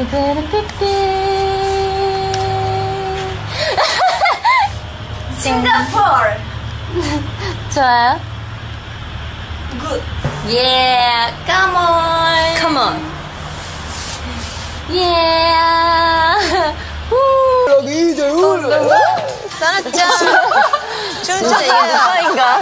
싱가포르. 좋아요. Good. Yeah, come on. Come on. Yeah. 여기 이제 살았죠? 진짜 이게 누가인가?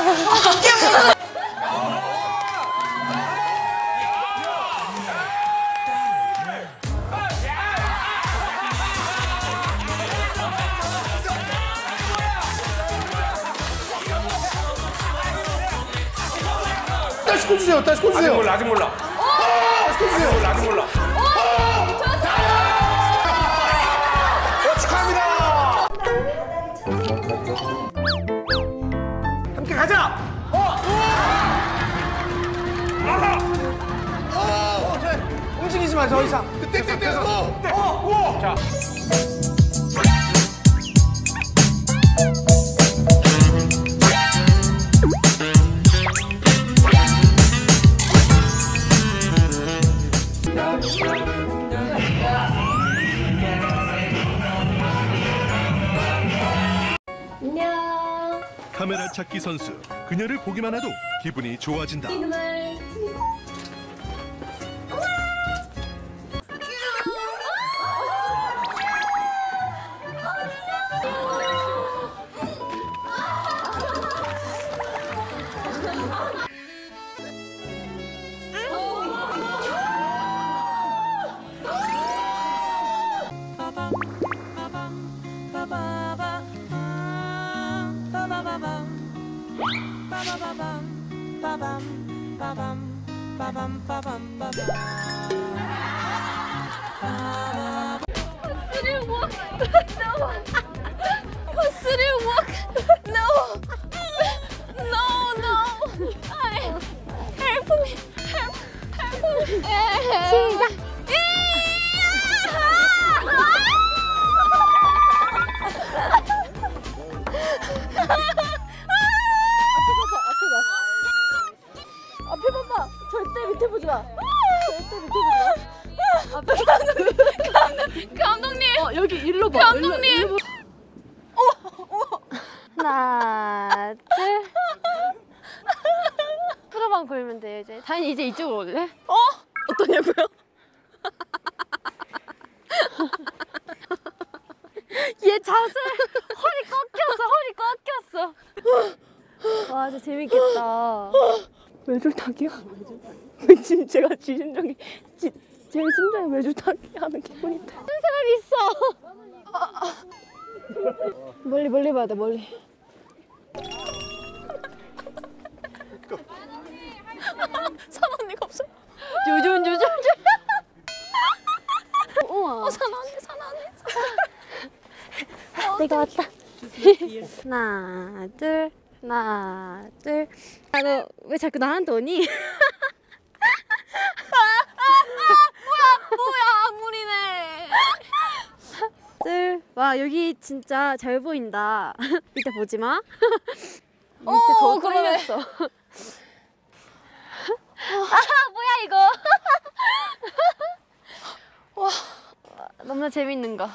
다시 꽂주세요. 다시 꽂주세요. 아직 몰라. 다시 꽂주세요. 아직 몰라. 축하합니다. 함께 가자. 움직이지 마, 더 이상. 자. 안녕. 카메라 찾기 선수. 그녀를 보기만 해도 기분이 좋아진다. 감독님! 여기 일로 봐. 감독님! 하나, 둘. 프로만 걸면 돼요, 이제. 다니 이제 이쪽으로 올래? 어떠냐고요? 얘 자세 허리 꺾였어. 와, 진짜 재밌겠다. 외줄타기요? 지금 제가 제 심장이 외줄타기 하는 기분이 든 사람이 있어. 멀리 봐야 돼, 멀리. 산 언니가 없어. 요즘. 우와. 산 언니. 내가 왔다. 하나, 둘. 아, 너 왜 자꾸 나한테 오니? 뭐야, 무리네. 둘. 와, 여기 진짜 잘 보인다. 밑에 보지 마. 밑에 더 그러네. 떨어졌어. 뭐야 이거? 와, 너무나 재밌는 거. 야,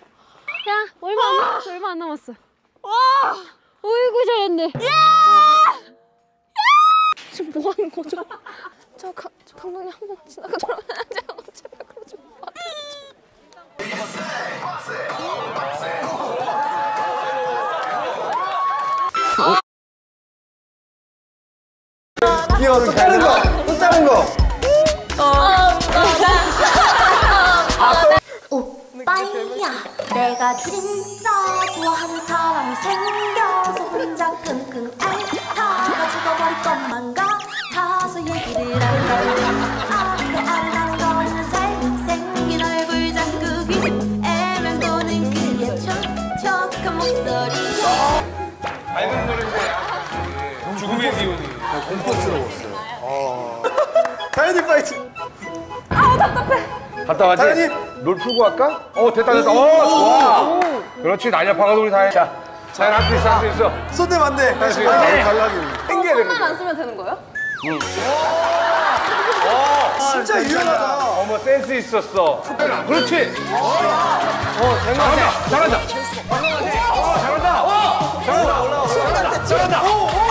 얼마 안 남았어. 와! 어이구 잘했네. 지금 뭐 하는 거죠? 저 감독님 한 번 지나가더라고요. 제가 제발 그러지 마. 귀여워. 또 다른 거. 오빠야, 내가 진짜 좋아하는 사람이 생겨서 혼자 끙끙 앓다가 죽어버릴 것만 같아서 얘기를 안 걸리. 앞에 아른아른 거리는 잘생긴 얼굴 장국이 애면도는 그의 촉촉한 목소리. 밝은 노래인데 죽음의 기운이. 공포스러웠어요. 다현이 파이팅. 갔다 와지? 다현이 롤 풀고 갈까? 됐다. 좋아. 그렇지, 날렵하가 우리 다현. 자, 다현 할 수 있어. 손대 안돼. 다시 달라기. 땡겨야 돼. 손만 안 쓰면 되는 거예요? 진짜 유연하다. 어머 센스 있었어. 그렇지. 된 것 같아. 잘한다. 잘한다. 잘한다. 잘한다.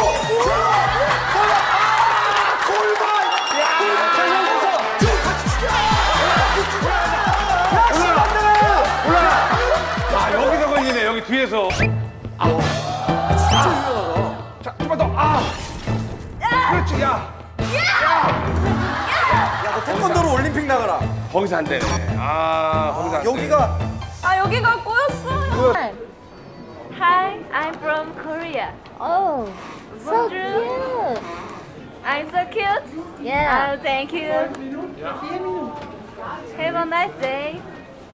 아 여기서 걸리네. 여기 뒤에서. 진짜 유연하다. 자, 좀만 더. 그렇지. 야. 야, 너 태권도로 올림픽 나가라. 거기서 안 되네. 거기서 안 돼. 여기가 여기가 꼬였어. Hi, I'm from Korea. Oh, so cute. I'm so cute. Yeah. Oh, thank you. Have a nice day.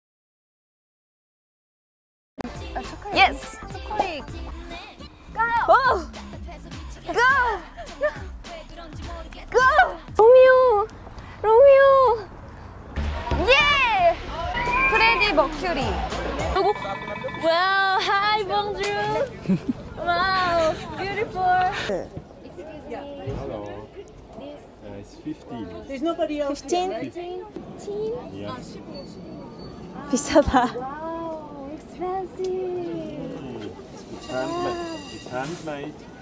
Yes. 초콜릿. Go. Go. Go. 로미오. 예. 프레디 머큐리. 그리고 Wow, hi, bonjour. Wow, beautiful. It's 15. 15. Yeah. 비싸다. Wow, expensive. It's handmade. It's handmade.